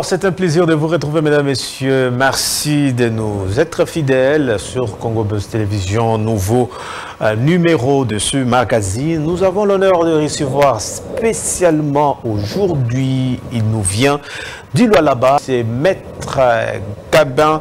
Alors, c'est un plaisir de vous retrouver, mesdames, messieurs. Merci de nous être fidèles sur Congo Buzz Télévision, nouveau numéro de ce magazine. Nous avons l'honneur de recevoir spécialement aujourd'hui, il nous vient du Lualaba, c'est Maître Gabin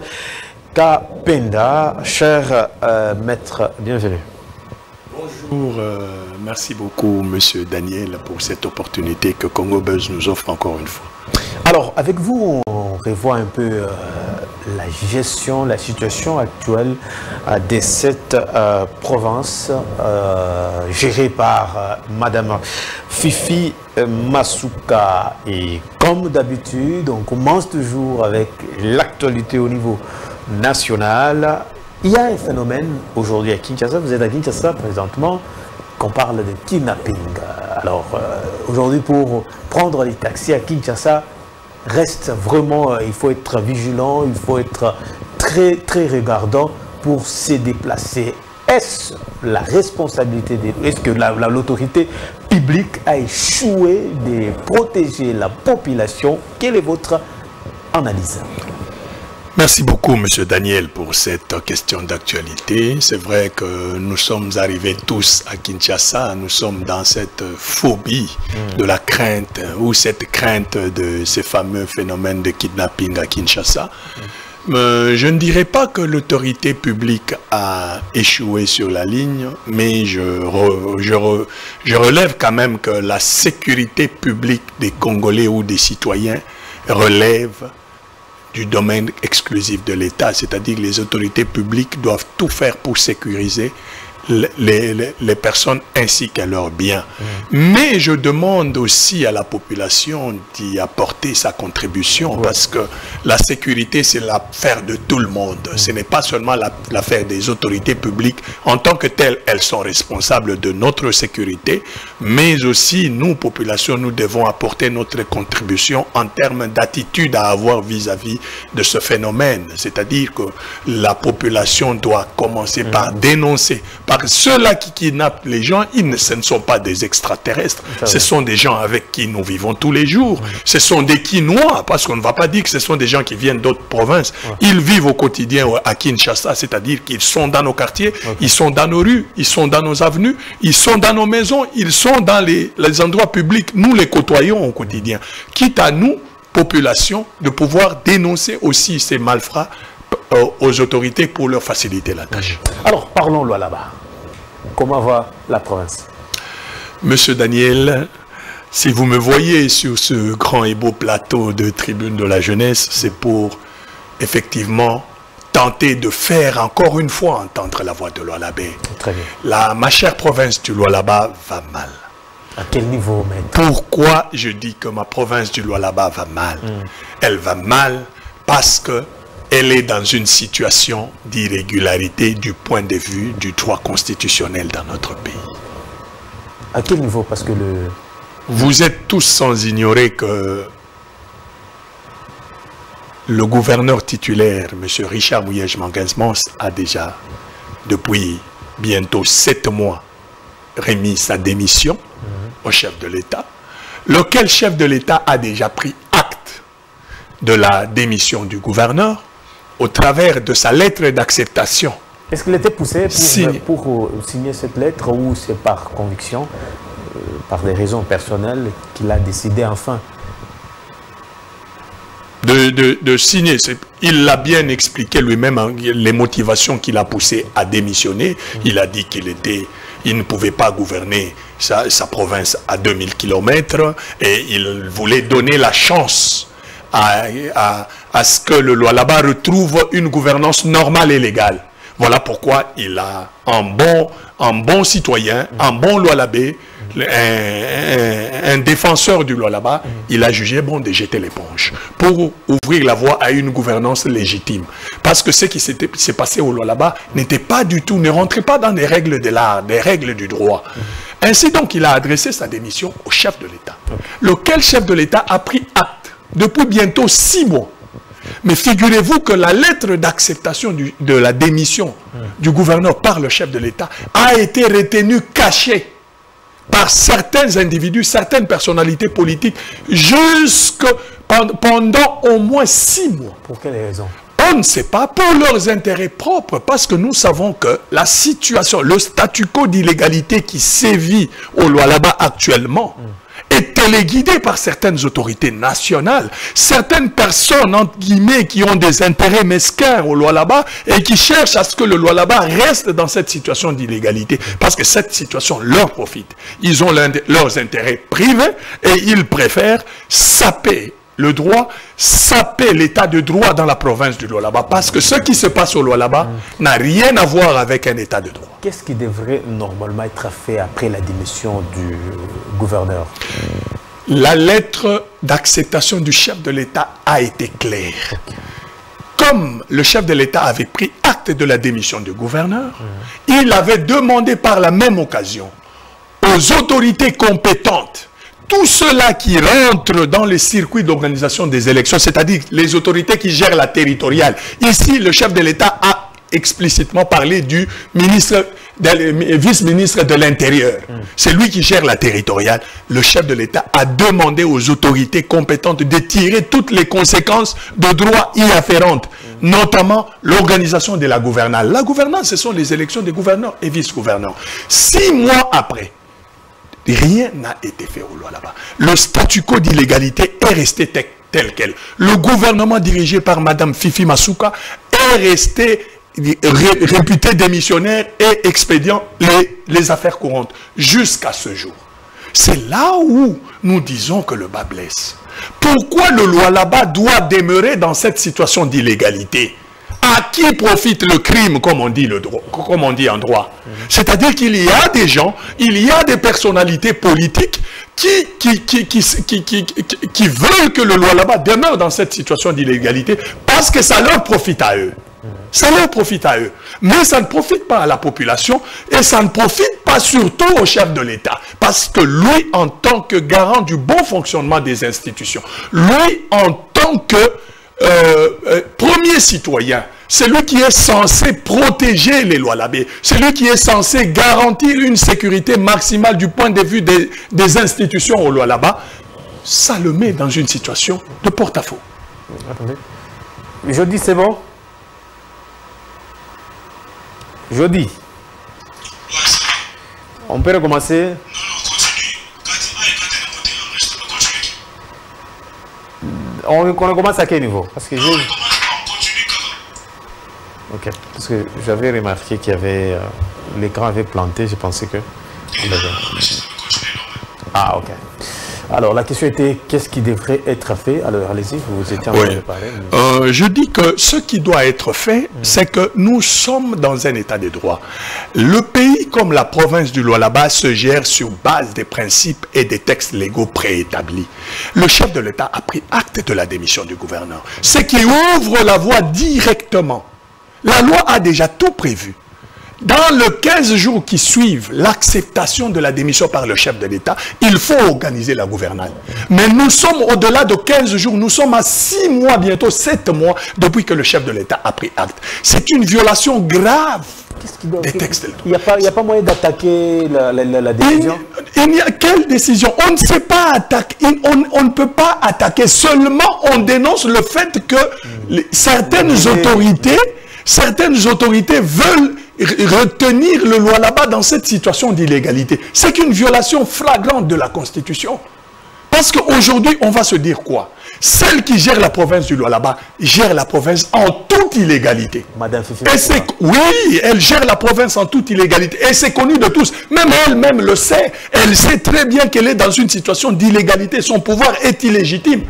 Kapenda. Cher Maître, bienvenue. Bonjour, merci beaucoup, Monsieur Daniel, pour cette opportunité que Congo Buzz nous offre encore une fois. Alors, avec vous, on revoit un peu la gestion, la situation actuelle de cette province gérée par Madame Fifi Masuka. Et comme d'habitude, on commence toujours avec l'actualité au niveau national. Il y a un phénomène aujourd'hui à Kinshasa, vous êtes à Kinshasa présentement, qu'on parle de kidnapping. Alors, aujourd'hui, pour prendre les taxis à Kinshasa, reste vraiment, il faut être vigilant, il faut être très regardant pour se déplacer. Est-ce la responsabilité, est-ce que l'autorité publique a échoué de protéger la population? Quelle est votre analyse? Merci beaucoup, Monsieur Daniel, pour cette question d'actualité. C'est vrai que nous sommes arrivés tous à Kinshasa, nous sommes dans cette phobie de la crainte, ou cette crainte de ces fameux phénomènes de kidnapping à Kinshasa. Je ne dirais pas que l'autorité publique a échoué sur la ligne, mais je relève quand même que la sécurité publique des Congolais ou des citoyens relève du domaine exclusif de l'État, c'est-à-dire que les autorités publiques doivent tout faire pour sécuriser les personnes ainsi que leurs biens. Mais je demande aussi à la population d'y apporter sa contribution, parce que la sécurité, c'est l'affaire de tout le monde. Ce n'est pas seulement l'affaire des autorités publiques. En tant que telles, elles sont responsables de notre sécurité, mais aussi, nous, population, nous devons apporter notre contribution en termes d'attitude à avoir vis-à-vis de ce phénomène. C'est-à-dire que la population doit commencer par dénoncer. Parce que ceux-là qui kidnappent les gens, ce ne sont pas des extraterrestres. Ce sont des gens avec qui nous vivons tous les jours. Ce sont des Kinois, parce qu'on ne va pas dire que ce sont des gens qui viennent d'autres provinces. Ils vivent au quotidien à Kinshasa, c'est-à-dire qu'ils sont dans nos quartiers, ils sont dans nos rues, ils sont dans nos avenues, ils sont dans nos maisons, ils sont dans les endroits publics. Nous les côtoyons au quotidien. Quitte à nous, population, de pouvoir dénoncer aussi ces malfrats aux autorités pour leur faciliter la tâche. Alors, parlons là-bas. Comment va la province? Monsieur Daniel, si vous me voyez sur ce grand et beau plateau de tribune de la jeunesse, c'est pour effectivement tenter de faire encore une fois entendre la voix de Lualaba. Très bien. Ma chère province du Lualaba va mal. À quel niveau, maître? Pourquoi je dis que ma province du Lualaba va mal? Elle va mal parce que elle est dans une situation d'irrégularité du point de vue du droit constitutionnel dans notre pays. À quel niveau? Parce que vous êtes tous sans ignorer que le gouverneur titulaire, M. Richard Mouyej-Manguez-Mons, a déjà, depuis bientôt 7 mois, remis sa démission au chef de l'État, lequel chef de l'État a déjà pris acte de la démission du gouverneur au travers de sa lettre d'acceptation. Est-ce qu'il était poussé pour signer cette lettre, ou c'est par conviction, par des raisons personnelles, qu'il a décidé enfin de signer? Il l'a bien expliqué lui-même, hein, les motivations qui l'a poussé à démissionner. Il a dit il ne pouvait pas gouverner sa province à 2000 km et il voulait donner la chance à ce que le Lualaba retrouve une gouvernance normale et légale. Voilà pourquoi il a un bon citoyen, un bon Lualabé, un défenseur du Lualaba, il a jugé bon de jeter l'éponge pour ouvrir la voie à une gouvernance légitime. Parce que ce qui s'est passé au Lualaba n'était pas du tout, ne rentrait pas dans les règles de l'art, des règles du droit. Ainsi donc, il a adressé sa démission au chef de l'État. Lequel chef de l'État a pris acte depuis bientôt 6 mois. Mais figurez-vous que la lettre d'acceptation de la démission du gouverneur par le chef de l'État a été retenue cachée par certains individus, certaines personnalités politiques, jusque pendant au moins 6 mois. Pour quelle raison? On ne sait pas, pour leurs intérêts propres, parce que nous savons que la situation, le statu quo d'illégalité qui sévit au Lualaba actuellement est téléguidé par certaines autorités nationales, certaines personnes, entre guillemets, qui ont des intérêts mesquins au Lualaba et qui cherchent à ce que le Lualaba reste dans cette situation d'illégalité, parce que cette situation leur profite. Ils ont leurs intérêts privés et ils préfèrent saper le droit, saper l'état de droit dans la province du Lualaba, parce que ce qui se passe au Lualaba n'a rien à voir avec un état de droit. Qu'est-ce qui devrait normalement être fait après la démission du gouverneur? La lettre d'acceptation du chef de l'État a été claire. Comme le chef de l'État avait pris acte de la démission du gouverneur, il avait demandé par la même occasion aux autorités compétentes, tous ceux-là qui rentrent dans les circuits d'organisation des élections, c'est-à-dire les autorités qui gèrent la territoriale. Ici, le chef de l'État a explicitement parlé du vice-ministre de l'Intérieur. C'est lui qui gère la territoriale. Le chef de l'État a demandé aux autorités compétentes de tirer toutes les conséquences de droit y afférentes, notamment l'organisation de la gouvernance. La gouvernance, ce sont les élections des gouverneurs et vice-gouverneurs. 6 mois après, rien n'a été fait au Lualaba. Le statu quo d'illégalité est resté tel quel. Le gouvernement dirigé par Mme Fifi Masuka est resté réputé démissionnaire et expédiant les affaires courantes jusqu'à ce jour. C'est là où nous disons que le bas blesse. Pourquoi le Lualaba doit demeurer dans cette situation d'illégalité? À qui profite le crime, comme on dit, comme on dit en droit? C'est-à-dire qu'il y a des gens, il y a des personnalités politiques qui veulent que le Lualaba demeure dans cette situation d'illégalité parce que ça leur profite à eux. Ça leur profite à eux. Mais ça ne profite pas à la population et ça ne profite pas surtout au chef de l'État. Parce que lui, en tant que garant du bon fonctionnement des institutions, lui, en tant que premier citoyen, c'est lui qui est censé protéger les Lualabais, c'est lui qui est censé garantir une sécurité maximale du point de vue des institutions au Lualaba, ça le met dans une situation de porte-à-faux. Attendez. Jeudi, c'est bon? Jeudi. On peut recommencer? On commence à quel niveau? Parce que ok, parce que j'avais remarqué qu'il y avait l'écran avait planté, j'ai pensé que ah ok. Alors la question était qu'est-ce qui devrait être fait? Alors allez-y, vous étiez en train de parler. Je dis que ce qui doit être fait, c'est que nous sommes dans un état de droit. Le pays comme la province du Lualaba se gère sur base des principes et des textes légaux préétablis. Le chef de l'État a pris acte de la démission du gouverneur, ce qui ouvre la voie directement. La loi a déjà tout prévu. Dans les 15 jours qui suivent l'acceptation de la démission par le chef de l'État, il faut organiser la gouvernance. Mais nous sommes au-delà de 15 jours, nous sommes à 6 mois, bientôt 7 mois, depuis que le chef de l'État a pris acte. C'est une violation grave des textes. Il n'y a pas moyen d'attaquer la décision? Il y a quelle décision? On ne sait pas attaquer, on ne peut pas attaquer, seulement on dénonce le fait que certaines autorités veulent retenir le Lualaba dans cette situation d'illégalité. C'est une violation flagrante de la Constitution. Parce qu'aujourd'hui, on va se dire quoi? Celle qui gère la province du Lualaba gère la province en toute illégalité. Madame Fifi. Oui, elle gère la province en toute illégalité. Et c'est connu de tous. Même elle-même le sait. Elle sait très bien qu'elle est dans une situation d'illégalité. Son pouvoir est illégitime.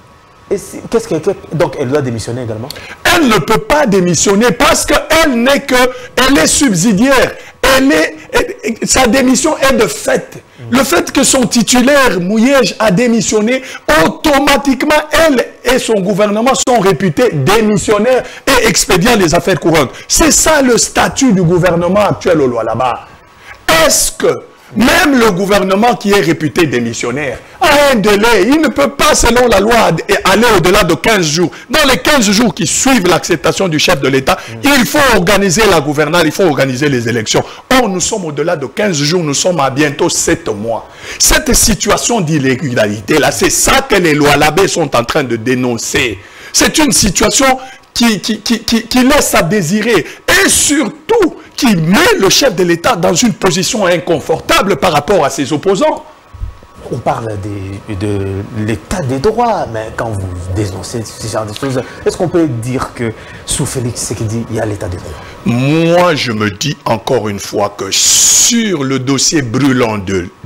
Donc elle doit démissionner également? Elle ne peut pas démissionner parce qu'elle elle est subsidiaire. Sa démission est de fait. Le fait que son titulaire, Mouyej, a démissionné, automatiquement, elle et son gouvernement sont réputés démissionnaires et expédiant les affaires courantes. C'est ça le statut du gouvernement actuel au Lualaba. Est-ce que Même le gouvernement qui est réputé démissionnaire a un délai. Il ne peut pas, selon la loi, aller au-delà de 15 jours. Dans les 15 jours qui suivent l'acceptation du chef de l'État, il faut organiser la gouvernance, il faut organiser les élections. Or, nous sommes au-delà de 15 jours, nous sommes à bientôt 7 mois. Cette situation d'irrégularité-là, c'est ça que les Lualabé sont en train de dénoncer. C'est une situation qui laisse à désirer et surtout qui met le chef de l'État dans une position inconfortable par rapport à ses opposants. On parle de l'état des droits, mais quand vous dénoncez ce genre de choses, est-ce qu'on peut dire que sous Félix Tshisekedi, il y a l'état des droits? Moi, je me dis encore une fois que sur le dossier brûlant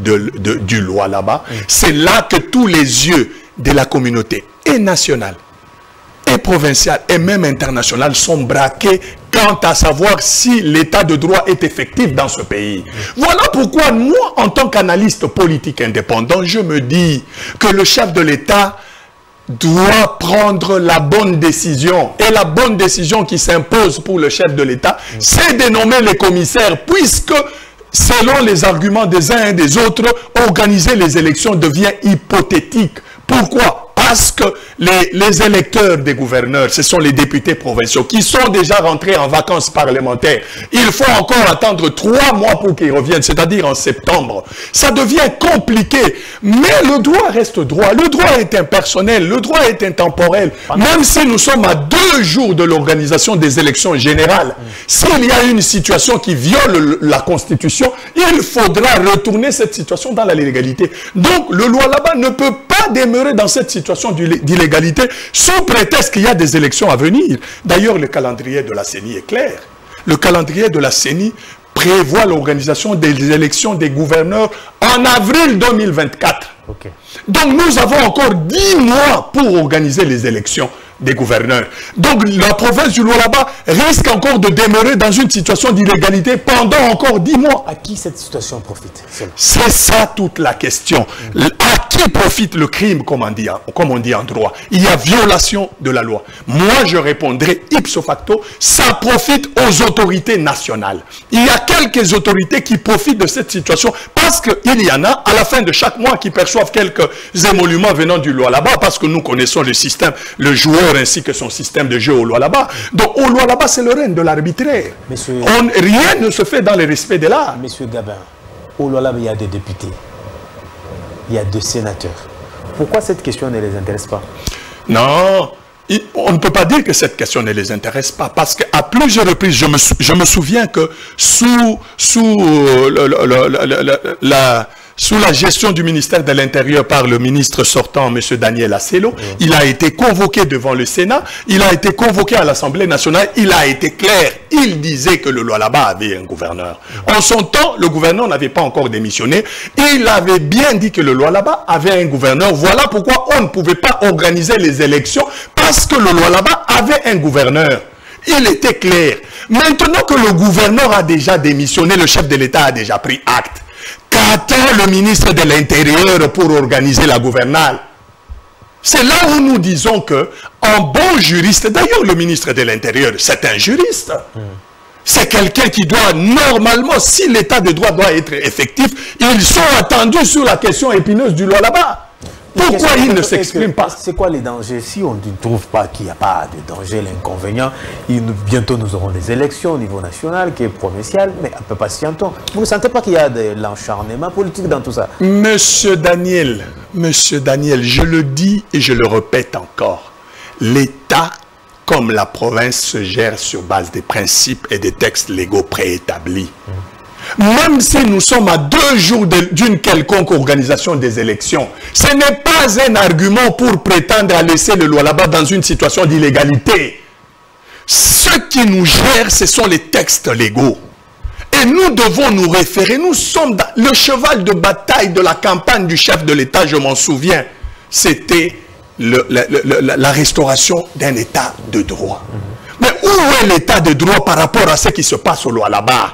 du Lualaba, c'est là que tous les yeux de la communauté et nationale et provinciale et même internationale sont braqués quant à savoir si l'état de droit est effectif dans ce pays. Voilà pourquoi moi, en tant qu'analyste politique indépendant, je me dis que le chef de l'État doit prendre la bonne décision. Et la bonne décision qui s'impose pour le chef de l'État, c'est de nommer les commissaires, puisque selon les arguments des uns et des autres, organiser les élections devient hypothétique. Pourquoi ? Parce que les électeurs des gouverneurs, ce sont les députés provinciaux qui sont déjà rentrés en vacances parlementaires. Il faut encore attendre 3 mois pour qu'ils reviennent, c'est-à-dire en septembre. Ça devient compliqué, mais le droit reste droit. Le droit est impersonnel, le droit est intemporel. Même si nous sommes à 2 jours de l'organisation des élections générales, s'il y a une situation qui viole la Constitution, il faudra retourner cette situation dans la légalité. Donc, le Lualaba ne peut pas demeurer dans cette situation d'illégalité sous prétexte qu'il y a des élections à venir. D'ailleurs, le calendrier de la CENI est clair. Le calendrier de la CENI prévoit l'organisation des élections des gouverneurs en avril 2024. Okay. Donc, nous avons encore 10 mois pour organiser les élections des gouverneurs. Donc, la province du Lualaba risque encore de demeurer dans une situation d'illégalité pendant encore 10 mois. À qui cette situation profite? C'est ça toute la question. À qui profite le crime, comme on dit en droit? Il y a violation de la loi. Moi, je répondrai ipso facto, ça profite aux autorités nationales. Il y a quelques autorités qui profitent de cette situation parce qu'il y en a à la fin de chaque mois qui perçoivent quelques émoluments venant du Lualaba parce que nous connaissons le système, le joueur ainsi que son système de jeu au Lualaba. Donc au Lualaba, c'est le règne de l'arbitraire. Rien ne se fait dans le respect de l'art. Monsieur Gabin, au Lualaba, il y a des députés, il y a 2 sénateurs. Pourquoi cette question ne les intéresse pas? Non, on ne peut pas dire que cette question ne les intéresse pas, parce qu'à plusieurs reprises, je me souviens que sous la gestion du ministère de l'Intérieur par le ministre sortant, M. Daniel Asselo, il a été convoqué devant le Sénat, il a été convoqué à l'Assemblée nationale, il a été clair, il disait que le Lualaba avait un gouverneur. En son temps, le gouverneur n'avait pas encore démissionné, il avait bien dit que le Lualaba avait un gouverneur. Voilà pourquoi on ne pouvait pas organiser les élections, parce que le Lualaba avait un gouverneur. Il était clair. Maintenant que le gouverneur a déjà démissionné, le chef de l'État a déjà pris acte. Qu'attend le ministre de l'Intérieur pour organiser la gouvernance? C'est là où nous disons que, en bon juriste, d'ailleurs le ministre de l'Intérieur, c'est un juriste. C'est quelqu'un qui doit, normalement, si l'état de droit doit être effectif, ils sont attendus sur la question épineuse du Lualaba. Pourquoi il ne s'exprime pas? C'est quoi les dangers? Si on ne trouve pas qu'il n'y a pas de danger, l'inconvénient, bientôt nous aurons des élections au niveau national, qui est provincial, mais un peu patientons. Vous ne sentez pas qu'il y a de l'acharnement politique dans tout ça? Monsieur Daniel, je le dis et je le répète encore, l'État comme la province se gère sur base des principes et des textes légaux préétablis. Même si nous sommes à 2 jours d'une quelconque organisation des élections, ce n'est pas un argument pour prétendre à laisser le Lualaba dans une situation d'illégalité. Ce qui nous gère, ce sont les textes légaux. Et nous devons nous référer. Nous sommes dans le cheval de bataille de la campagne du chef de l'État, je m'en souviens. C'était la restauration d'un état de droit. Mais où est l'état de droit par rapport à ce qui se passe au Lualaba?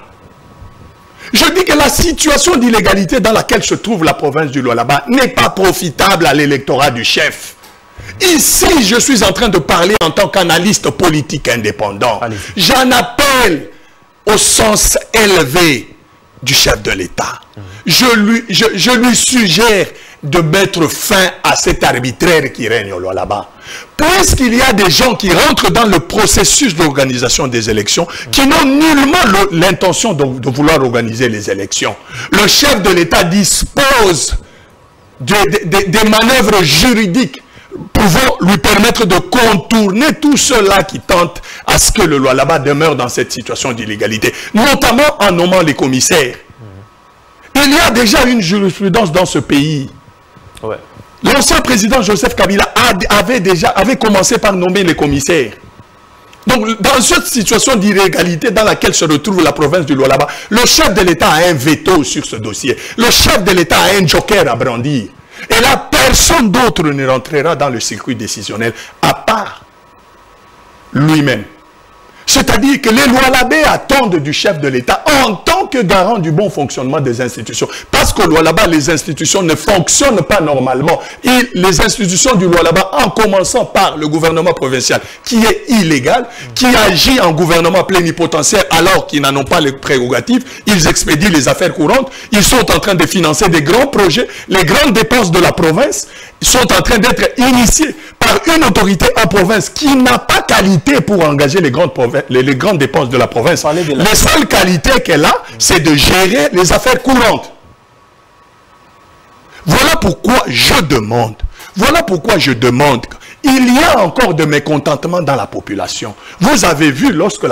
Je dis que la situation d'illégalité dans laquelle se trouve la province du Lualaba n'est pas profitable à l'électorat du chef. Ici, je suis en train de parler en tant qu'analyste politique indépendant. J'en appelle au sens élevé du chef de l'État. Je lui suggère de mettre fin à cet arbitraire qui règne là-bas. Puisqu'il y a des gens qui rentrent dans le processus d'organisation des élections, qui n'ont nullement l'intention de vouloir organiser les élections. Le chef de l'État dispose des manœuvres juridiques pouvant lui permettre de contourner tous ceux-là qui tentent à ce que le Lualaba demeure dans cette situation d'illégalité, notamment en nommant les commissaires. Il y a déjà une jurisprudence dans ce pays. Ouais. L'ancien président Joseph Kabila avait commencé par nommer les commissaires. Donc, dans cette situation d'illégalité dans laquelle se retrouve la province du Lualaba, le chef de l'État a un veto sur ce dossier. Le chef de l'État a un joker à brandir. Et là, personne d'autre ne rentrera dans le circuit décisionnel à part lui-même. C'est-à-dire que les Lualabais attendent du chef de l'État en tant que garant du bon fonctionnement des institutions. Parce qu'au Lualaba, les institutions ne fonctionnent pas normalement. Et les institutions du Lualaba, en commençant par le gouvernement provincial, qui est illégal, qui agit en gouvernement plénipotentiaire alors qu'ils n'en ont pas les prérogatives, ils expédient les affaires courantes, ils sont en train de financer des grands projets, les grandes dépenses de la province sont en train d'être initiées par une autorité en province qui n'a pas qualité pour engager les grandes dépenses de la province. Les seules qualités qu'elle a, c'est de gérer les affaires courantes. Voilà pourquoi je demande, il y a encore de mécontentement dans la population. Vous avez vu lorsque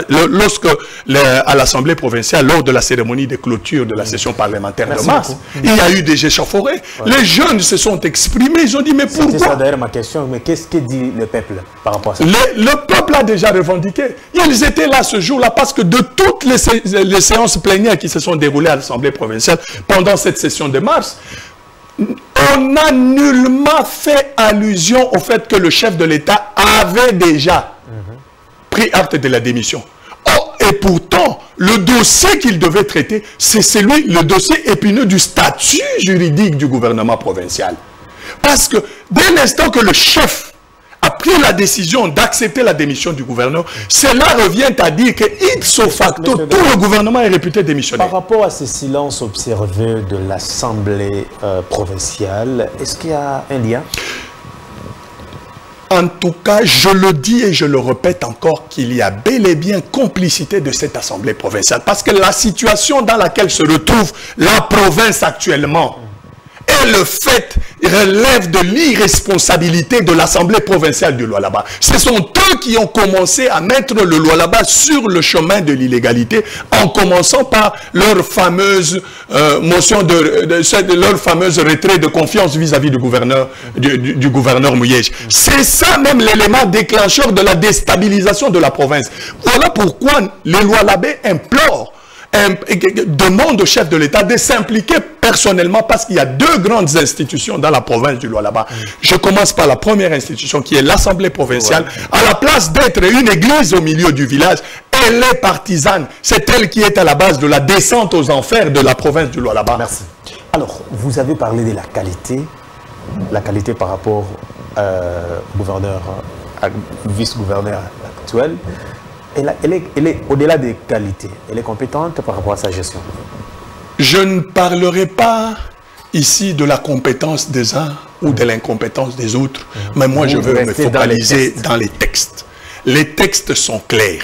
à l'Assemblée provinciale, lors de la cérémonie de clôture de la session parlementaire de mars, il y a eu des échauffourées. Ouais. Les jeunes se sont exprimés, ils ont dit mais pourquoi? C'était ça d'ailleurs ma question, mais qu'est-ce que dit le peuple par rapport à ça? Le peuple a déjà revendiqué. Ils étaient là ce jour-là parce que de toutes les séances plénières qui se sont déroulées à l'Assemblée provinciale pendant cette session de mars, on n'a nullement fait allusion au fait que le chef de l'État avait déjà pris acte de la démission. Oh, et pourtant, le dossier qu'il devait traiter, c'est le dossier épineux du statut juridique du gouvernement provincial. Parce que dès l'instant que le chef a pris la décision d'accepter la démission du gouverneur, cela revient à dire que ipso facto, tout le gouvernement est réputé démissionnaire. Par rapport à ce silence observé de l'Assemblée provinciale, est-ce qu'il y a un lien? En tout cas, je le dis et je le répète encore qu'il y a bel et bien complicité de cette Assemblée provinciale. Parce que la situation dans laquelle se retrouve la province actuellement, et le fait relève de l'irresponsabilité de l'Assemblée provinciale du Lualaba. Ce sont eux qui ont commencé à mettre le Lualaba sur le chemin de l'illégalité en commençant par leur fameuse motion leur fameuse retrait de confiance vis-à-vis du gouverneur Mouyej. C'est ça même l'élément déclencheur de la déstabilisation de la province. Voilà pourquoi les Lualabais implorent, demande au chef de l'État de s'impliquer personnellement parce qu'il y a deux grandes institutions dans la province du Lualaba. Je commence par la première institution qui est l'Assemblée provinciale. À la place d'être une église au milieu du village, elle est partisane. C'est elle qui est à la base de la descente aux enfers de la province du Lualaba. Merci. Alors, vous avez parlé de la qualité par rapport au gouverneur, vice-gouverneur actuel. Elle est au-delà des qualités. Elle est compétente par rapport à sa gestion. Je ne parlerai pas ici de la compétence des uns ou de l'incompétence des autres, mais moi je veux me focaliser dans les textes. Les textes sont clairs.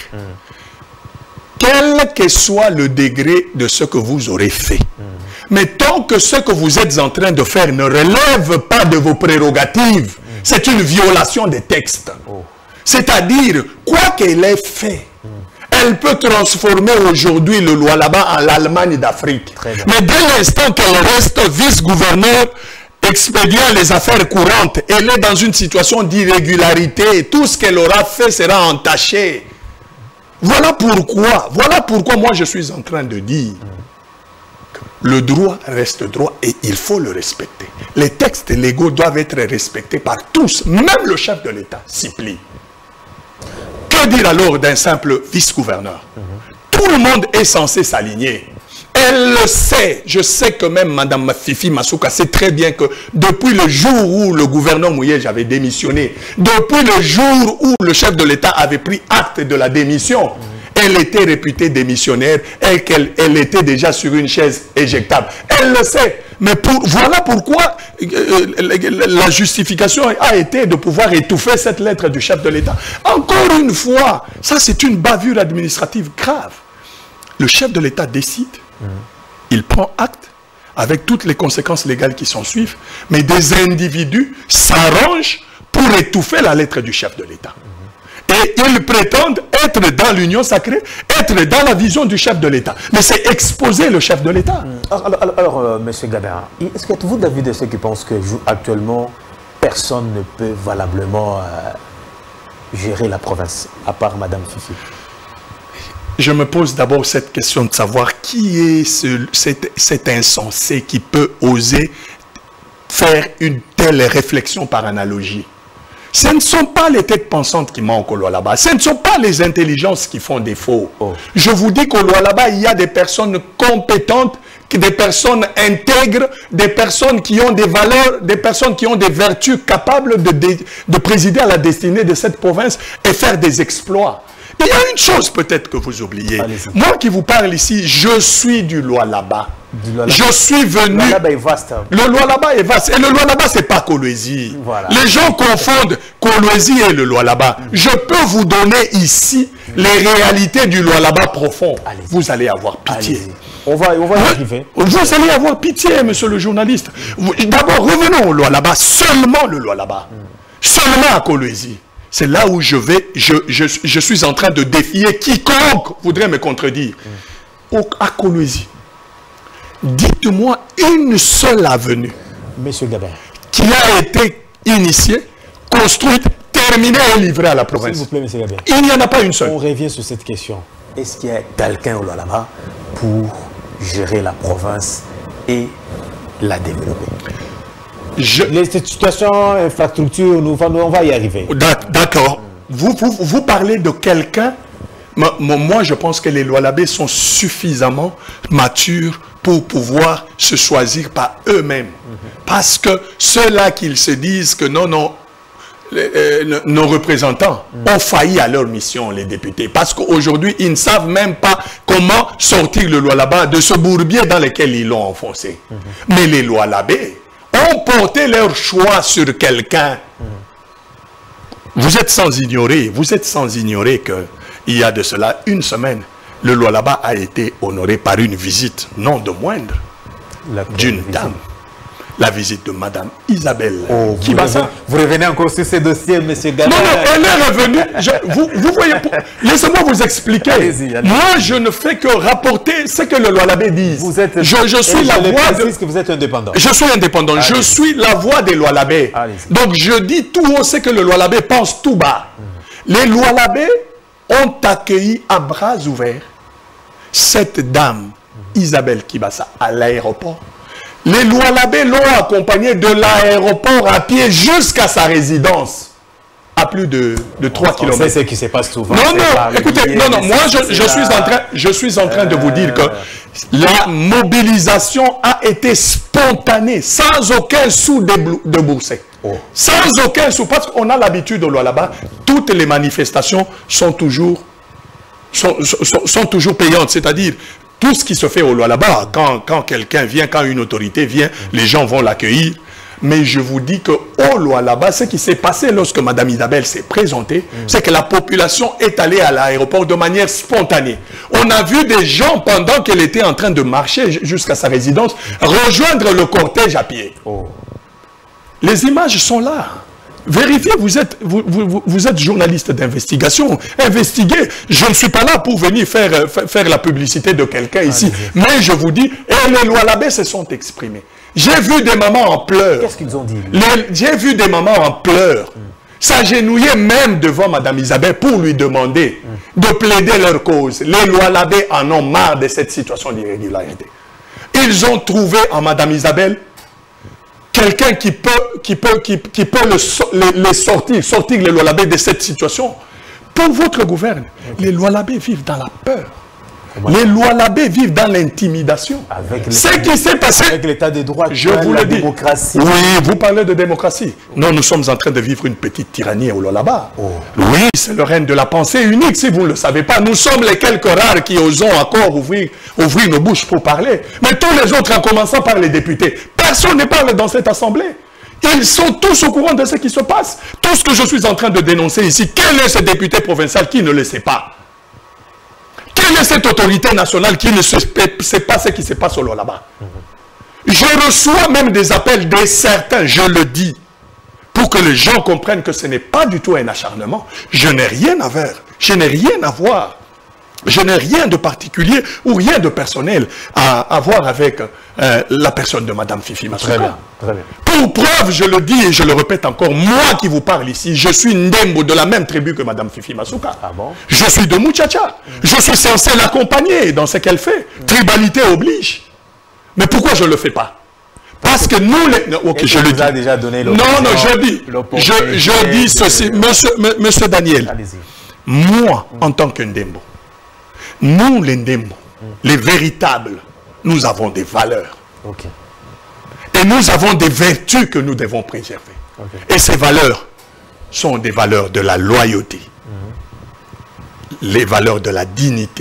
Quel que soit le degré de ce que vous aurez fait, mais tant que ce que vous êtes en train de faire ne relève pas de vos prérogatives, c'est une violation des textes. C'est-à-dire, quoi qu'elle ait fait, elle peut transformer aujourd'hui le Lualaba en l'Allemagne d'Afrique. Mais dès l'instant qu'elle reste vice-gouverneur, expédiant les affaires courantes, elle est dans une situation d'irrégularité. Tout ce qu'elle aura fait sera entaché. Voilà pourquoi moi je suis en train de dire que le droit reste droit et il faut le respecter. Les textes légaux doivent être respectés par tous, même le chef de l'État s'y plie. Que dire alors d'un simple vice-gouverneur? Tout le monde est censé s'aligner. Elle le sait. Je sais que même Mme Fifi Masuka sait très bien que depuis le jour où le gouverneur Mouyej avait démissionné, depuis le jour où le chef de l'État avait pris acte de la démission, et elle était réputée démissionnaire et qu'elle était déjà sur une chaise éjectable. Elle le sait. Mais voilà pourquoi la justification a été de pouvoir étouffer cette lettre du chef de l'État. Encore une fois, ça c'est une bavure administrative grave. Le chef de l'État décide, il prend acte, avec toutes les conséquences légales qui s'en suivent, mais des individus s'arrangent pour étouffer la lettre du chef de l'État. Et ils prétendent être dans l'union sacrée, être dans la vision du chef de l'État. Mais c'est exposer le chef de l'État. Alors M. Gabin, est-ce que vous d'avis de ceux qui pensent que actuellement, personne ne peut valablement gérer la province, à part Mme Fifi? Je me pose d'abord cette question de savoir qui est cet insensé qui peut oser faire une telle réflexion par analogie. Ce ne sont pas les têtes pensantes qui manquent au Lualaba. Ce ne sont pas les intelligences qui font défaut. Je vous dis qu'au Lualaba, il y a des personnes compétentes, des personnes intègres, des personnes qui ont des valeurs, des personnes qui ont des vertus capables de présider à la destinée de cette province et faire des exploits. Il y a une chose peut-être que vous oubliez. Moi qui vous parle ici, je suis du Lualaba. Je suis venu... Le Lualaba est vaste. Le Lualaba est vaste. Et le Lualaba, ce n'est pas Kolwezi. Voilà. Les gens confondent Kolwezi et le Lualaba. Je peux vous donner ici les réalités du Lualaba profond. Vous allez avoir pitié. On va y arriver. Vous allez avoir pitié, monsieur le journaliste. D'abord, revenons au Lualaba. Seulement le Lualaba. Seulement à Kolwezi. C'est là où je suis en train de défier quiconque voudrait me contredire. À Kolwezi, dites-moi une seule avenue Monsieur Gabin, qui a été initiée, construite, terminée et livrée à la province. S'il vous plaît, monsieur Gabin. Il n'y en a pas une seule. On revient sur cette question. Est-ce qu'il y a quelqu'un au Lualaba pour gérer la province et la développer? Les situations, infrastructures, on va y arriver. D'accord. Vous parlez de quelqu'un. Moi, je pense que les Lualabés sont suffisamment matures pour pouvoir se choisir par eux-mêmes. Parce que ceux-là qu'ils se disent que non, nos représentants ont failli à leur mission, les députés. Parce qu'aujourd'hui, ils ne savent même pas comment sortir le Lualaba de ce bourbier dans lequel ils l'ont enfoncé. Mais les Lualabés ont porté leur choix sur quelqu'un. Vous êtes sans ignorer qu'il y a de cela une semaine, le Lualaba a été honoré par une visite, non de moindre, d'une dame. La visite de Madame Isabelle Kibasa. Vous revenez encore sur ces dossiers, M. Gabin. Non, elle est revenue. Vous voyez, laissez-moi vous expliquer. Allez-y. Moi, je ne fais que rapporter ce que le Lualabé dit. Je suis la voix de... que vous êtes indépendant. Je suis indépendant. Je suis la voix des Lualabés. Donc, je dis tout haut ce que le Lualabé pense tout bas. Les Lualabés ont accueilli à bras ouverts cette dame, Isabelle Kibasa, à l'aéroport. Les Lualabés l'ont accompagné de l'aéroport à pied jusqu'à sa résidence, à plus de 3 km. C'est ce qui se passe souvent. Non, écoutez, moi je suis en train de vous dire que la mobilisation a été spontanée, sans aucun sou déboursé. Sans aucun sou, parce qu'on a l'habitude au Lualaba, toutes les manifestations sont toujours payantes, c'est-à-dire tout ce qui se fait au Lualaba, quand quelqu'un vient, quand une autorité vient, les gens vont l'accueillir. Mais je vous dis qu'au Lualaba, ce qui s'est passé lorsque Mme Isabelle s'est présentée, c'est que la population est allée à l'aéroport de manière spontanée. On a vu des gens, pendant qu'elle était en train de marcher jusqu'à sa résidence, rejoindre le cortège à pied. Les images sont là. Vérifiez, vous êtes journaliste d'investigation. Investiguez. Je ne suis pas là pour venir faire la publicité de quelqu'un ici. Mais je vous dis, et les Lualabés se sont exprimés. J'ai vu des mamans en pleurs. Qu'est-ce qu'ils ont dit? J'ai vu des mamans en pleurs. S'agenouiller même devant Mme Isabelle pour lui demander de plaider leur cause. Les Lualabés en ont marre de cette situation d'irrégularité. Ils ont trouvé en Mme Isabelle quelqu'un qui peut les sortir les Lualabés de cette situation. Pour votre gouverne, les Lualabés vivent dans la peur. Les Lualabés vivent dans l'intimidation. Ce qui s'est passé... Avec l'état de droit, je vous le dis. Démocratie. Oui, vous parlez de démocratie. Non, nous sommes en train de vivre une petite tyrannie au Lualaba. Oh. Oui, c'est le règne de la pensée unique, si vous ne le savez pas. Nous sommes les quelques rares qui osons encore ouvrir nos bouches pour parler. Mais tous les autres, en commençant par les députés, personne ne parle dans cette assemblée. Ils sont tous au courant de ce qui se passe. Tout ce que je suis en train de dénoncer ici, quel est ce député provincial qui ne le sait pas? Quelle est cette autorité nationale qui ne sait pas ce qui se passe au Lualaba? Je reçois même des appels de certains, je le dis, pour que les gens comprennent que ce n'est pas du tout un acharnement. Je n'ai rien à voir. Je n'ai rien à voir. Je n'ai rien de particulier ou rien de personnel à voir avec la personne de Mme Fifi Masuka. Très bien, très bien. Pour preuve, je le dis et je le répète encore, moi qui vous parle ici, je suis Ndembo de la même tribu que Mme Fifi Masuka. Ah bon? Je suis de Muchacha. Je suis censé l'accompagner dans ce qu'elle fait. Tribalité oblige. Mais pourquoi je ne le fais pas? Parce que nous, les... Ok, je le dis. Déjà donné non, je dis ceci. Monsieur Daniel, moi, en tant que Ndembo, nous, les Ndembo, les véritables, nous avons des valeurs. Okay. Et nous avons des vertus que nous devons préserver. Okay. Et ces valeurs sont des valeurs de la loyauté, les valeurs de la dignité,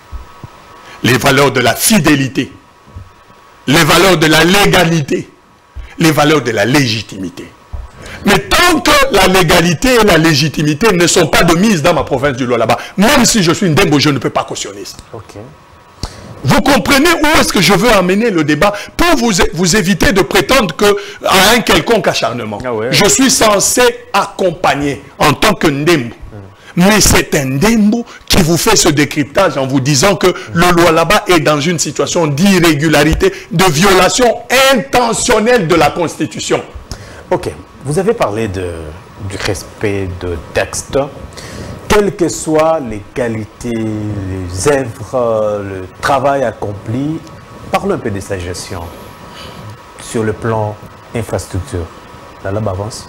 les valeurs de la fidélité, les valeurs de la légalité, les valeurs de la légitimité. Mais tant que la légalité et la légitimité ne sont pas de mise dans ma province du Lualaba, même si je suis une Ndembo, je ne peux pas cautionner ça. Okay. Vous comprenez où est-ce que je veux amener le débat pour vous éviter de prétendre à un quelconque acharnement. Ah ouais. Je suis censé accompagner en tant que Ndembo. Mais c'est un Ndembo qui vous fait ce décryptage en vous disant que le Lualaba est dans une situation d'irrégularité, de violation intentionnelle de la Constitution. Ok. Vous avez parlé du respect de texte. Quelles que soient les qualités, les œuvres, le travail accompli, parlons un peu de sa gestion sur le plan infrastructure. Là, avance.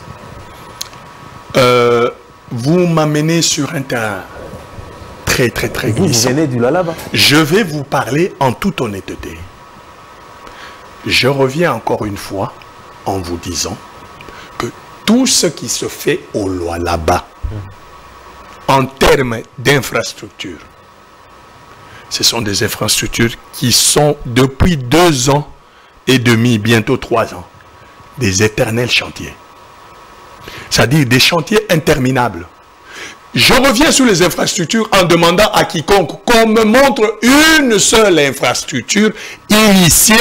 Vous m'amenez sur un terrain très glissant. Vous venez du Lualaba. Je vais vous parler en toute honnêteté. Je reviens encore une fois en vous disant que tout ce qui se fait au Lualaba, en termes d'infrastructures, ce sont des infrastructures qui sont depuis 2 ans et demi, bientôt 3 ans, des éternels chantiers. C'est-à-dire des chantiers interminables. Je reviens sur les infrastructures en demandant à quiconque qu'on me montre une seule infrastructure initiée,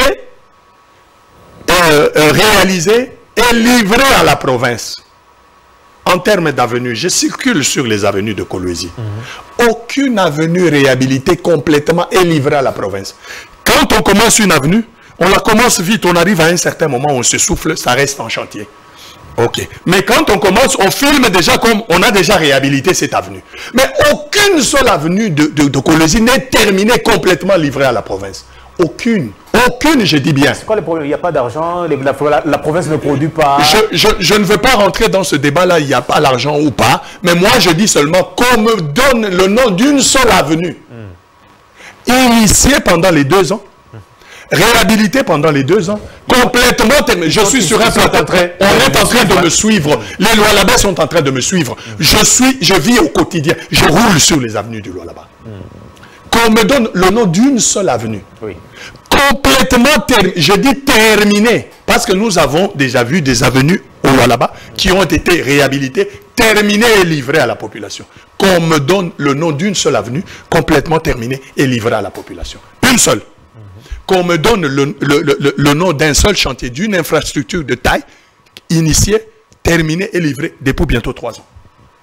réalisée et livrée à la province. En termes d'avenues, je circule sur les avenues de Kolwezi. Aucune avenue réhabilitée complètement et livrée à la province. Quand on commence une avenue, on la commence vite, on arrive à un certain moment, on se souffle, ça reste en chantier. Ok. Mais quand on commence, on filme déjà comme on a déjà réhabilité cette avenue. Mais aucune seule avenue de Kolwezi n'est terminée complètement livrée à la province. Aucune. Aucune, je dis bien. C'est quoi le problème? Il n'y a pas d'argent, la province ne produit pas. Je ne veux pas rentrer dans ce débat-là, il n'y a pas l'argent ou pas. Mais moi, je dis seulement qu'on me donne le nom d'une seule avenue. Initiée pendant les 2 ans. Réhabilité pendant les 2 ans, complètement, je suis sur un plateau, on est en train de me suivre, les Lualabais sont en train de me suivre, je vis au quotidien, je roule sur les avenues du Lualaba. Qu'on me donne le nom d'une seule avenue, complètement, je dis terminée, parce que nous avons déjà vu des avenues au Lualaba qui ont été réhabilitées, terminées et livrées à la population. Qu'on me donne le nom d'une seule avenue, complètement terminée et livrée à la population. Une seule. Qu'on me donne le nom d'un seul chantier, d'une infrastructure de taille, initiée, terminée et livrée depuis bientôt 3 ans.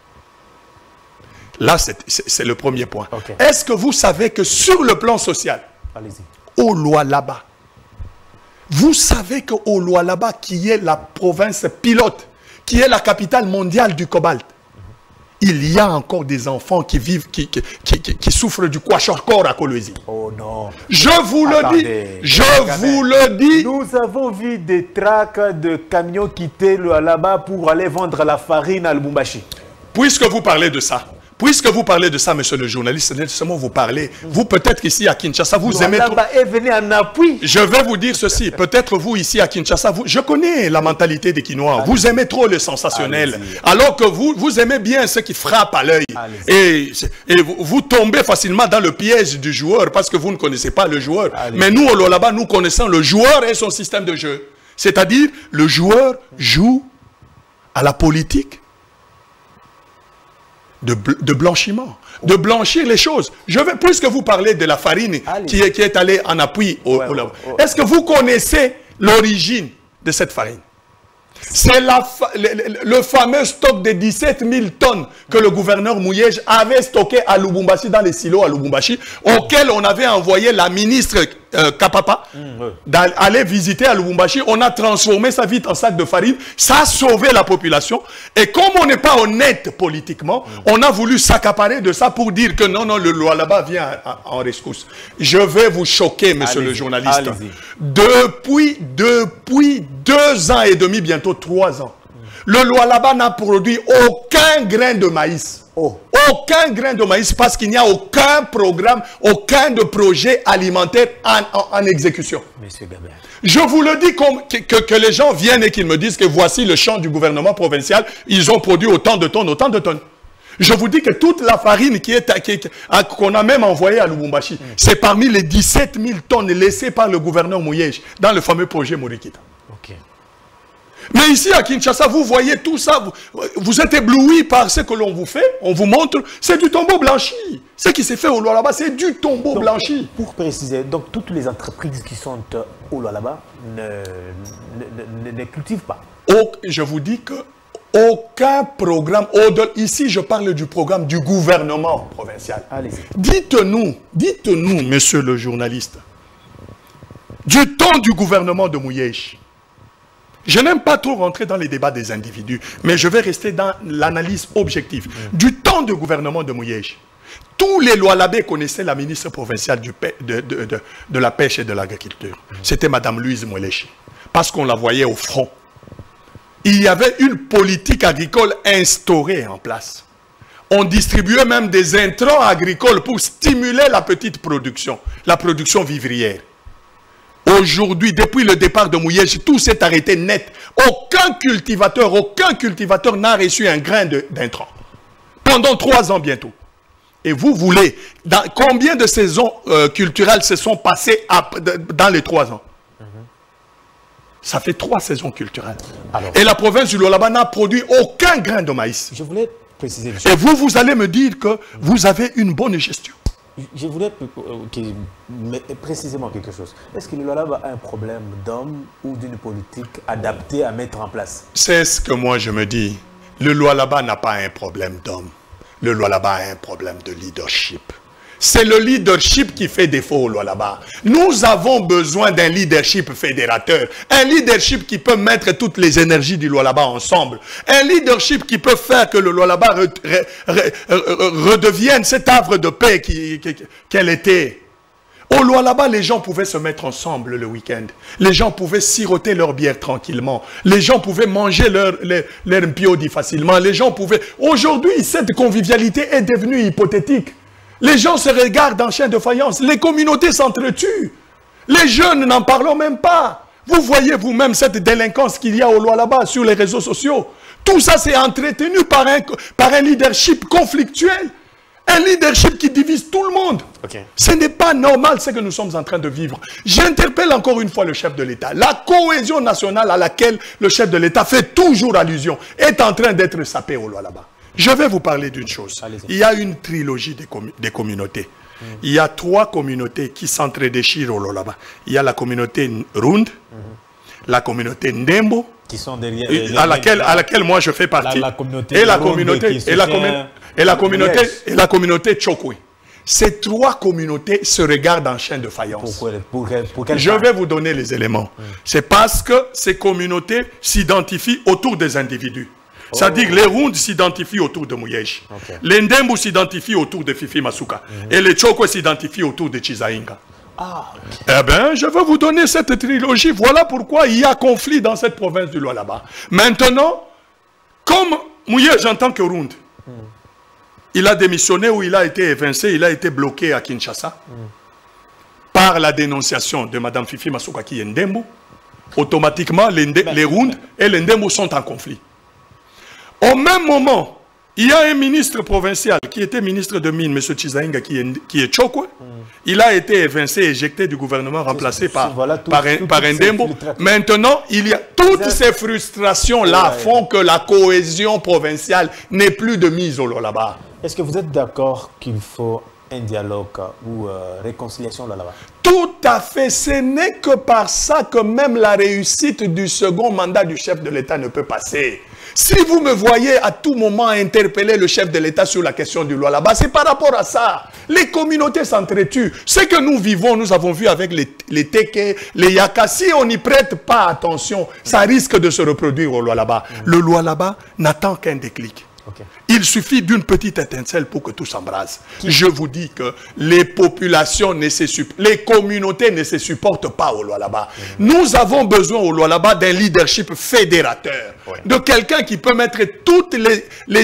Là, c'est le premier point. Okay. Est-ce que vous savez que sur le plan social, au Lualaba, vous savez qu'au Lualaba, qui est la province pilote, qui est la capitale mondiale du cobalt, il y a encore des enfants qui vivent, qui souffrent du kwashiorkor à Kolwezi. Oh non. Je vous le dis. Je vous le dis. Nous avons vu des tracts de camions quitter le Lualaba pour aller vendre la farine à Lubumbashi. Puisque vous parlez de ça, puisque vous parlez de ça, monsieur le journaliste, nécessairement vous parlez. Vous, peut-être ici à Kinshasa, vous aimez trop... est venu en appui. Je vais vous dire ceci. Peut-être vous, ici à Kinshasa, je connais la mentalité des Kinois. Vous aimez trop le sensationnel. Alors que vous aimez bien ce qui frappe à l'œil. Et vous tombez facilement dans le piège du joueur parce que vous ne connaissez pas le joueur. Mais nous, au Lualaba, nous connaissons le joueur et son système de jeu. C'est-à-dire, le joueur joue à la politique de blanchiment, de blanchir les choses. Puisque vous parlez de la farine qui est allée en appui au Lualaba, est-ce que vous connaissez l'origine de cette farine? C'est le fameux stock de 17 000 tonnes que le gouverneur Mouyej avait stocké à Lubumbashi, dans les silos à Lubumbashi, auquel on avait envoyé la ministre Kapapa d'aller visiter à Lubumbashi. On a transformé ça vite en sac de farine. Ça a sauvé la population. Et comme on n'est pas honnête politiquement, on a voulu s'accaparer de ça pour dire que non, le Lualaba vient en rescousse. Je vais vous choquer, monsieur le journaliste. Depuis 2 ans et demi, bientôt 3 ans, le Lualaba n'a produit aucun grain de maïs. Aucun grain de maïs parce qu'il n'y a aucun programme, aucun de projet alimentaire en exécution. Monsieur Gabert. Je vous le dis que les gens viennent et qu'ils me disent que voici le champ du gouvernement provincial, ils ont produit autant de tonnes, autant de tonnes. Je vous dis que toute la farine qu'on a même envoyée à Lubumbashi, c'est parmi les 17 000 tonnes laissées par le gouverneur Mouyej dans le fameux projet Morikita. Mais ici à Kinshasa, vous voyez tout ça, vous êtes ébloui par ce que l'on vous fait, on vous montre, c'est du tombeau blanchi. Ce qui s'est fait au Lualaba, c'est du tombeau blanchi. Pour préciser, donc toutes les entreprises qui sont au Lualaba ne cultivent pas. Je vous dis que aucun programme, ici je parle du programme du gouvernement provincial. Dites-nous, monsieur le journaliste, du temps du gouvernement de Mouyej. Je n'aime pas trop rentrer dans les débats des individus, mais je vais rester dans l'analyse objective. Du temps du gouvernement de Mouyej, tous les Lualabais connaissaient la ministre provinciale de la pêche et de l'agriculture. C'était Mme Louise Mwelechi, parce qu'on la voyait au front. Il y avait une politique agricole instaurée en place. On distribuait même des intrants agricoles pour stimuler la petite production, la production vivrière. Aujourd'hui, depuis le départ de Mouyej, tout s'est arrêté net. Aucun cultivateur n'a reçu un grain d'intrant. Pendant 3 ans bientôt. Et vous voulez, combien de saisons culturelles se sont passées dans les 3 ans? Ça fait 3 saisons culturelles. Alors, et la province du Lualaba n'a produit aucun grain de maïs. Je voulais préciser. Et vous allez me dire que vous avez une bonne gestion. Je voulais précisément quelque chose. Est-ce que le Lualaba a un problème d'homme ou d'une politique adaptée à mettre en place? C'est ce que moi je me dis. Le Lualaba n'a pas un problème d'homme. Le Lualaba a un problème de leadership. C'est le leadership qui fait défaut au Lualaba. Nous avons besoin d'un leadership fédérateur. Un leadership qui peut mettre toutes les énergies du Lualaba ensemble. Un leadership qui peut faire que le Lualaba redevienne cet havre de paix qu'elle était. Au Lualaba, les gens pouvaient se mettre ensemble le week-end. Les gens pouvaient siroter leur bière tranquillement. Les gens pouvaient manger leur mpiodi facilement. Les gens pouvaient... Aujourd'hui, cette convivialité est devenue hypothétique. Les gens se regardent en chien de faïence. Les communautés s'entretuent. Les jeunes n'en parlons même pas. Vous voyez vous-même cette délinquance qu'il y a au Lualaba sur les réseaux sociaux. Tout ça, c'est entretenu par un leadership conflictuel. Un leadership qui divise tout le monde. Ce n'est pas normal ce que nous sommes en train de vivre. J'interpelle encore une fois le chef de l'État. La cohésion nationale à laquelle le chef de l'État fait toujours allusion est en train d'être sapée au Lualaba. Je vais vous parler d'une chose. Il y a une trilogie des communautés. Il y a 3 communautés qui s'entre-déchirent au Lualaba. Il y a la communauté Rund, la communauté Ndembo, qui sont derrière, à laquelle moi je fais partie, et la communauté Tchokwe. Ces 3 communautés se regardent en chaîne de faïence. Je vais vous donner les éléments. C'est parce que ces communautés s'identifient autour des individus. C'est-à-dire les Rund s'identifient autour de Mouyej. Les Ndembo s'identifient autour de Fifi Masuka. Et les Tchokwe s'identifient autour de Chizainga. Eh bien, je vais vous donner cette trilogie. Voilà pourquoi il y a conflit dans cette province du Lualaba. Maintenant, comme Mouyej en tant que Rund, il a démissionné ou il a été évincé, il a été bloqué à Kinshasa par la dénonciation de Mme Fifi Massoukaki Ndembo. Automatiquement, les Rounds et les Ndembo sont en conflit. Au même moment, il y a un ministre provincial qui était ministre de Mines, M. Chizainga, qui est Chokwe. Il a été évincé, éjecté du gouvernement, remplacé par Ndembo. Maintenant, il y a toutes ces frustrations-là font que la cohésion provinciale n'est plus de mise au Lualaba. Est-ce que vous êtes d'accord qu'il faut un dialogue ou réconciliation là-bas? Tout à fait. Ce n'est que par ça que même la réussite du second mandat du chef de l'État ne peut passer. Si vous me voyez à tout moment interpeller le chef de l'État sur la question du Lualaba, c'est par rapport à ça. Les communautés s'entretuent. Ce que nous vivons, nous avons vu avec les Teke, les Yaka. Si on n'y prête pas attention, ça risque de se reproduire au Lualaba. Le Lualaba n'attend qu'un déclic. Okay. Il suffit d'une petite étincelle pour que tout s'embrase. Je vous dis que les populations, les communautés ne se supportent pas au Lualaba. Nous avons besoin au Lualaba d'un leadership fédérateur. De quelqu'un qui peut mettre toutes les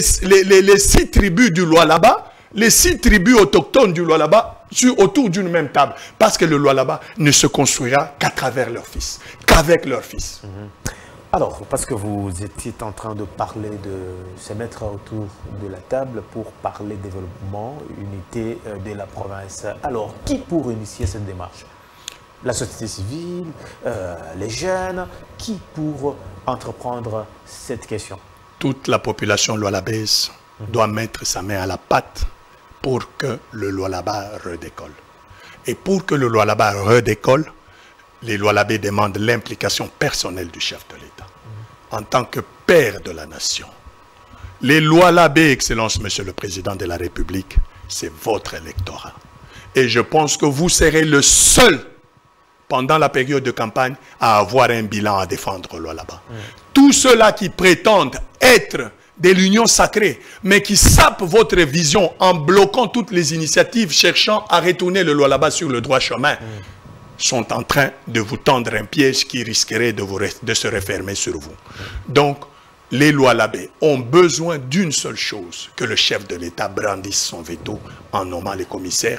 6 tribus du Lualaba, les 6 tribus autochtones du Lualaba, autour d'une même table. Parce que le Lualaba ne se construira qu'à travers leurs fils, qu'avec leurs fils. Alors, parce que vous étiez en train de parler de se mettre autour de la table pour parler développement, unité de la province. Alors, qui pour initier cette démarche? La société civile, les jeunes, qui pour entreprendre cette question? Toute la population lualabaise doit mettre sa main à la pâte pour que le Lualaba redécolle. Et pour que le Lualaba redécolle, les Lualabais demandent l'implication personnelle du chef de l'État. En tant que père de la nation. Les Lualabais, Excellence, Monsieur le Président de la République, c'est votre électorat. Et je pense que vous serez le seul, pendant la période de campagne, à avoir un bilan à défendre au Lualaba. Tous ceux-là qui prétendent être de l'union sacrée, mais qui sapent votre vision en bloquant toutes les initiatives cherchant à retourner le Lualaba sur le droit chemin, sont en train de vous tendre un piège qui risquerait de se refermer sur vous. Donc, les Lualabais ont besoin d'une seule chose, que le chef de l'État brandisse son veto en nommant les commissaires,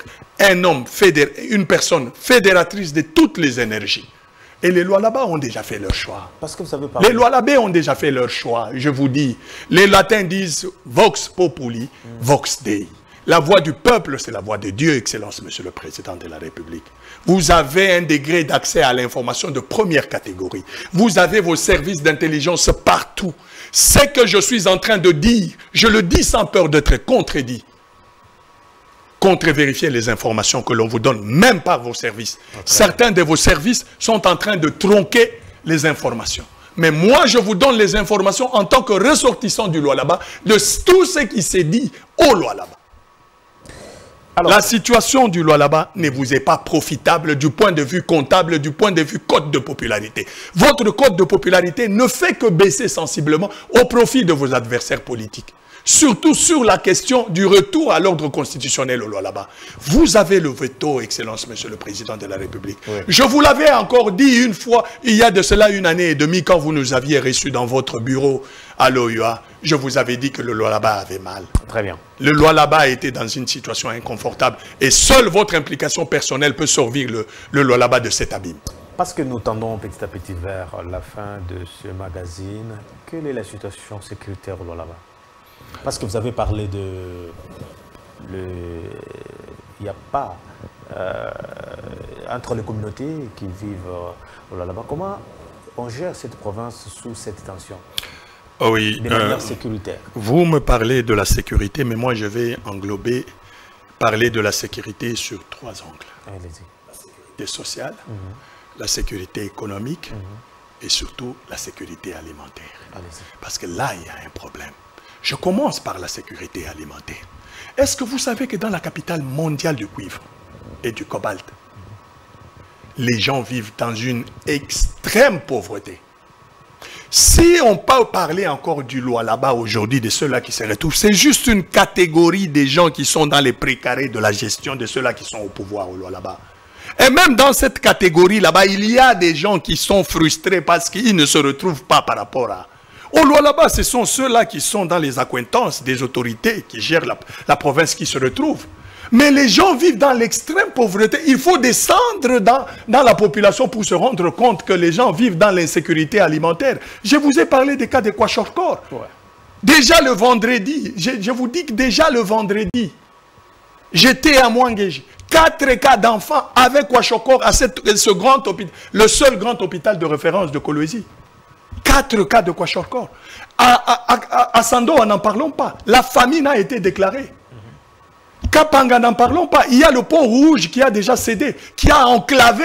une personne fédératrice de toutes les énergies. Et les Lualabais ont déjà fait leur choix. Parce que vous savez pas. Les Lualabais ont déjà fait leur choix, je vous dis. Les latins disent « Vox populi, vox Dei ». La voix du peuple, c'est la voix de Dieu, Excellence, Monsieur le Président de la République. Vous avez un degré d'accès à l'information de première catégorie. Vous avez vos services d'intelligence partout. Ce que je suis en train de dire, je le dis sans peur d'être contredit. Contre-vérifier les informations que l'on vous donne, même par vos services. Certains de vos services sont en train de tronquer les informations. Mais moi, je vous donne les informations en tant que ressortissant du Lualaba de tout ce qui s'est dit au Lualaba. Alors, la situation du Lualaba ne vous est pas profitable du point de vue comptable, du point de vue cote de popularité. Votre cote de popularité ne fait que baisser sensiblement au profit de vos adversaires politiques. Surtout sur la question du retour à l'ordre constitutionnel au Lualaba. Vous avez le veto, Excellence, Monsieur le Président de la République. Oui. Je vous l'avais encore dit une fois, il y a de cela 1 année et demie, quand vous nous aviez reçus dans votre bureau à l'OUA, je vous avais dit que le Lualaba avait mal. Très bien. Le Lualaba était dans une situation inconfortable et seule votre implication personnelle peut sauver le Lualaba de cet abîme. Parce que nous tendons petit à petit vers la fin de ce magazine, quelle est la situation sécuritaire au Lualaba? Parce que vous avez parlé de... Il n'y a pas... entre les communautés qui vivent au Lualaba, comment on gère cette province sous cette tension? Oui, de manière sécuritaire. Vous me parlez de la sécurité, mais moi je vais parler de la sécurité sur 3 angles. La sécurité sociale, la sécurité économique et surtout la sécurité alimentaire. Parce que là, il y a un problème. Je commence par la sécurité alimentaire. Est-ce que vous savez que dans la capitale mondiale du cuivre et du cobalt, les gens vivent dans une extrême pauvreté? Si on peut parler encore du Lualaba aujourd'hui, de ceux-là qui se retrouvent, c'est juste une catégorie des gens qui sont dans les précarés de la gestion de ceux-là qui sont au pouvoir au Lualaba. Et même dans cette catégorie là-bas, il y a des gens qui sont frustrés parce qu'ils ne se retrouvent pas par rapport Au Lualaba, ce sont ceux-là qui sont dans les accointances des autorités qui gèrent la province qui se retrouvent. Mais les gens vivent dans l'extrême pauvreté. Il faut descendre dans la population pour se rendre compte que les gens vivent dans l'insécurité alimentaire. Je vous ai parlé des cas de Kwashorkor. Ouais. Déjà le vendredi, je vous dis que déjà le vendredi, j'étais à Mwangeji. 4 cas d'enfants avec Kwashorkor à ce grand hôpital, le seul grand hôpital de référence de Kolwezi. 4 cas de Kwashorkor. À Sando, n'en parlons pas. La famine a été déclarée. Kapanga, n'en parlons pas. Il y a le pont rouge qui a déjà cédé, qui a enclavé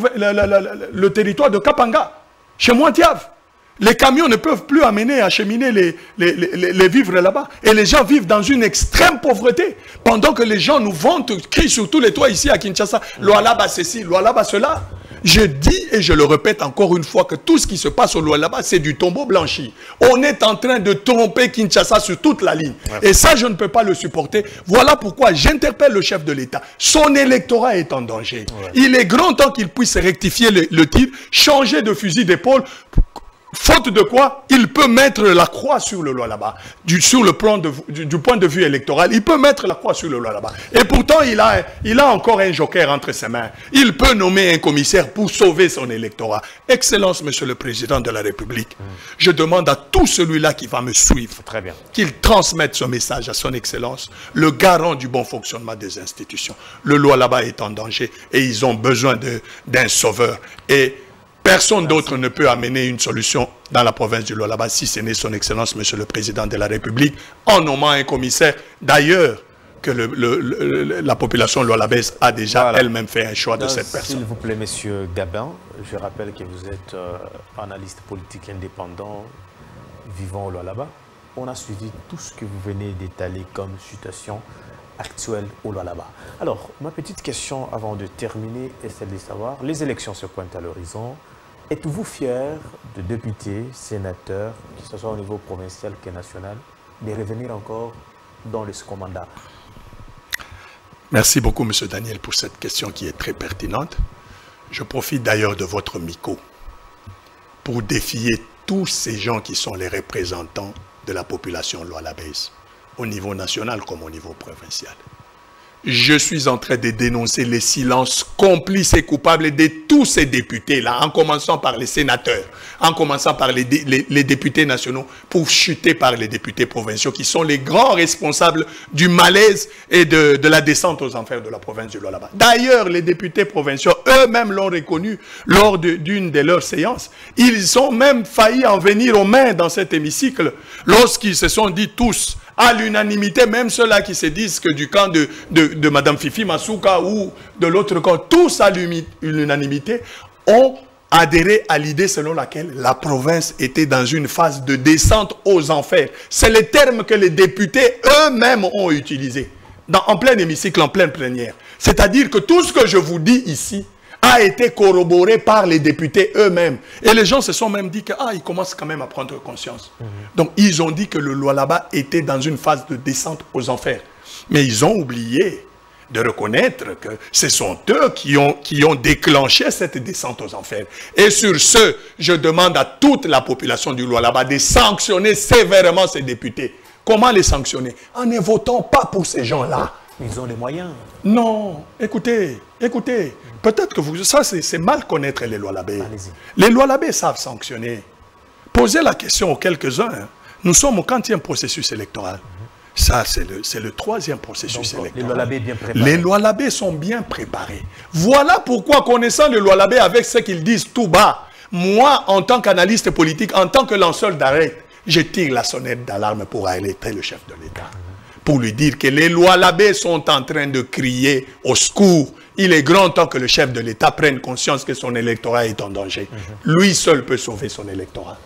le territoire de Kapanga, chez Mointiave. Les camions ne peuvent plus acheminer les vivres là-bas. Et les gens vivent dans une extrême pauvreté. Pendant que les gens nous vantent, crient sur tous les toits ici à Kinshasa, Lualaba ceci, Lualaba cela. Je dis et je le répète encore une fois que tout ce qui se passe au Lualaba, c'est du tombeau blanchi. On est en train de tromper Kinshasa sur toute la ligne. Ouais. Et ça, je ne peux pas le supporter. Voilà pourquoi j'interpelle le chef de l'État. Son électorat est en danger. Ouais. Il est grand temps qu'il puisse rectifier le tir, changer de fusil d'épaule. Faute de quoi, il peut mettre la croix sur le Lualaba. Sur le plan du point de vue électoral, il peut mettre la croix sur le Lualaba. Et pourtant, il a encore un joker entre ses mains. Il peut nommer un commissaire pour sauver son électorat. Excellence, Monsieur le Président de la République, je demande à tout celui-là qui va me suivre, qu'il transmette ce message à son Excellence, le garant du bon fonctionnement des institutions. Le Lualaba est en danger et ils ont besoin d'un sauveur. Et personne d'autre ne peut amener une solution dans la province du Lualaba si ce n'est son Excellence, Monsieur le Président de la République, en nommant un commissaire. D'ailleurs, que la population lualabaise a déjà elle-même fait un choix de cette personne. S'il vous plaît, Monsieur Gabin, je rappelle que vous êtes analyste politique indépendant vivant au Lualaba. On a suivi tout ce que vous venez d'étaler comme situation actuelle au Lualaba. Alors, ma petite question avant de terminer est celle de savoir, les élections se pointent à l'horizon. Êtes-vous fier de députés, sénateurs, que ce soit au niveau provincial que national, de revenir encore dans le second mandat? Merci beaucoup, M. Daniel, pour cette question qui est très pertinente. Je profite d'ailleurs de votre micro pour défier tous ces gens qui sont les représentants de la population lualabaise, au niveau national comme au niveau provincial. Je suis en train de dénoncer les silences complices et coupables de tous ces députés-là, en commençant par les sénateurs, en commençant par les députés nationaux, pour chuter par les députés provinciaux, qui sont les grands responsables du malaise et de la descente aux enfers de la province du Lualaba. D'ailleurs, les députés provinciaux eux-mêmes l'ont reconnu lors d'une de leurs séances. Ils ont même failli en venir aux mains dans cet hémicycle, lorsqu'ils se sont dit tous, à l'unanimité, même ceux-là qui se disent que du camp de Mme Fifi Masuka ou de l'autre camp, tous à l'unanimité, ont adhéré à l'idée selon laquelle la province était dans une phase de descente aux enfers. C'est le terme que les députés eux-mêmes ont utilisé en plein hémicycle, en pleine plénière. C'est-à-dire que tout ce que je vous dis ici a été corroboré par les députés eux-mêmes. Et les gens se sont même dit qu'ils commencent quand même à prendre conscience. Donc, ils ont dit que le Lualaba était dans une phase de descente aux enfers. Mais ils ont oublié de reconnaître que ce sont eux qui ont déclenché cette descente aux enfers. Et sur ce, je demande à toute la population du Lualaba de sanctionner sévèrement ces députés. Comment les sanctionner? En ne votant pas pour ces gens-là. Ils ont les moyens. Non, écoutez. Peut-être que ça c'est mal connaître les Lualabais. Les Lualabais savent sanctionner. Posez la question aux quelques-uns. Hein. Nous sommes au 40e processus électoral. Ça, c'est le 3e processus électoral. Les Lualabais bien préparés. Les Lualabais sont bien préparés. Voilà pourquoi, connaissant les Lualabais avec ce qu'ils disent tout bas, moi, en tant qu'analyste politique, en tant que lanceur d'alerte, je tire la sonnette d'alarme pour alerter le chef de l'État. Pour lui dire que les Lualabais sont en train de crier au secours. Il est grand temps que le chef de l'État prenne conscience que son électorat est en danger. Lui seul peut sauver son électorat.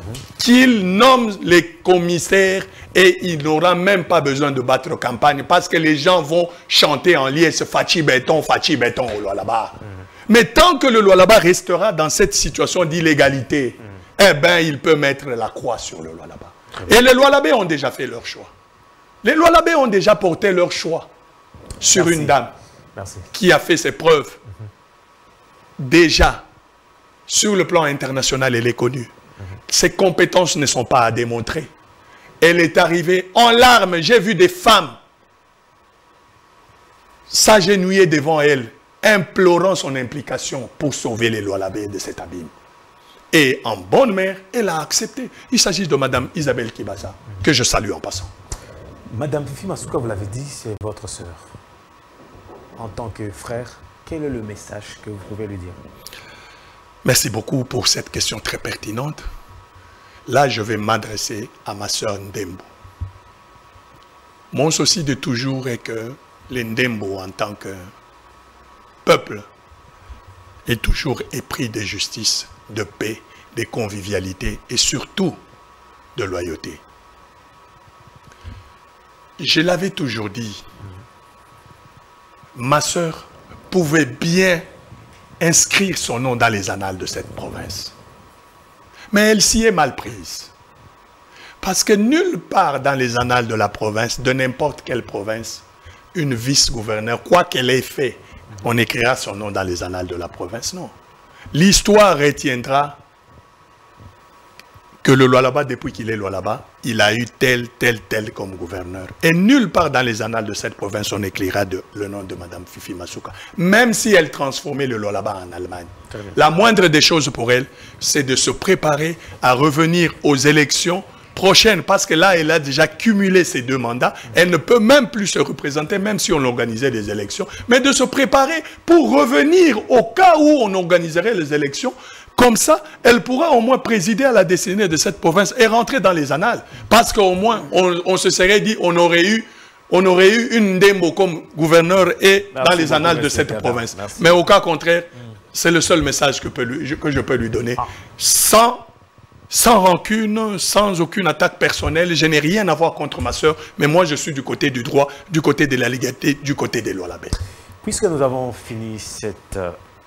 Qu'il nomme les commissaires et il n'aura même pas besoin de battre campagne parce que les gens vont chanter en liesse Fachi Béton au Lualaba. Mais tant que le Lualaba restera dans cette situation d'illégalité, eh bien, il peut mettre la croix sur le Lualaba. Et les Lualabais ont déjà fait leur choix. Les Lualabais ont déjà porté leur choix sur une dame qui a fait ses preuves. Déjà, sur le plan international, elle est connue. ses compétences ne sont pas à démontrer. Elle est arrivée en larmes. J'ai vu des femmes s'agenouiller devant elle, implorant son implication pour sauver les Lualabé de cet abîme. Et en bonne mère, elle a accepté. Il s'agit de Madame Isabelle Kibasa, que je salue en passant. Madame Fifi Masuka, vous l'avez dit, c'est votre sœur. En tant que frère, quel est le message que vous pouvez lui dire? Merci beaucoup pour cette question très pertinente. Là, je vais m'adresser à ma sœur Ndembo. Mon souci de toujours est que les Ndembo, en tant que peuple, est toujours épris de justice, de paix, de convivialité et surtout de loyauté. Je l'avais toujours dit, ma sœur pouvait bien inscrire son nom dans les annales de cette province. Mais elle s'y est mal prise. Parce que nulle part dans les annales de la province, de n'importe quelle province, une vice-gouverneur, quoi qu'elle ait fait, on écrira son nom dans les annales de la province. Non. L'histoire retiendra que le Lualaba, depuis qu'il est Lualaba, il a eu tel comme gouverneur. Et nulle part dans les annales de cette province, on écrira le nom de Mme Fifi Masuka. Même si elle transformait le Lualaba en Allemagne. La moindre des choses pour elle, c'est de se préparer à revenir aux élections prochaines. Parce que là, elle a déjà cumulé ses 2 mandats. Elle ne peut même plus se représenter, même si on organisait des élections. Mais de se préparer pour revenir au cas où on organiserait les élections. Comme ça, elle pourra au moins présider à la destinée de cette province et rentrer dans les annales. Parce qu'au moins, on se serait dit, on aurait eu une Ndembo comme gouverneur et dans les annales de cette province. Mais au cas contraire, c'est le seul message que je peux lui donner. Sans rancune, sans aucune attaque personnelle, je n'ai rien à voir contre ma soeur, mais moi je suis du côté du droit, du côté de la légalité, du côté des Lualabé. Puisque nous avons fini cette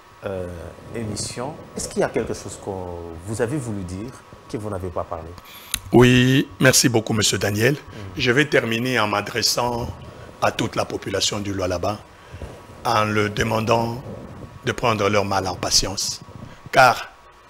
émission, est-ce qu'il y a quelque chose que vous avez voulu dire que vous n'avez pas parlé? Oui, merci beaucoup, M. Daniel. Je vais terminer en m'adressant à toute la population du Lualaba en leur demandant de prendre leur mal en patience. Car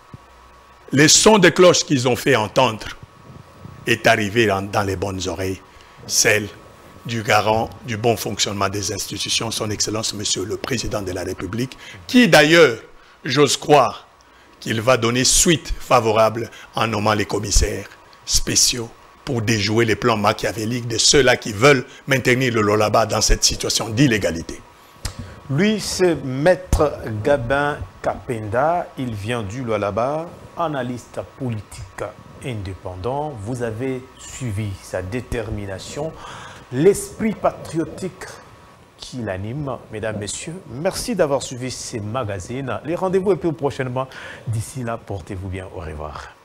les sons de cloche qu'ils ont fait entendre est arrivé dans les bonnes oreilles, celle du garant du bon fonctionnement des institutions, son Excellence, Monsieur le Président de la République, qui d'ailleurs, j'ose croire, qu'il va donner suite favorable en nommant les commissaires spéciaux pour déjouer les plans machiavéliques de ceux-là qui veulent maintenir le Lualaba dans cette situation d'illégalité. Lui, c'est Maître Gabin Kapenda, il vient du Lualaba, analyste politique indépendant. Vous avez suivi sa détermination, l'esprit patriotique qui l'anime. Mesdames, Messieurs, merci d'avoir suivi ces magazines. Les rendez-vous et puis prochainement. D'ici là, portez-vous bien. Au revoir.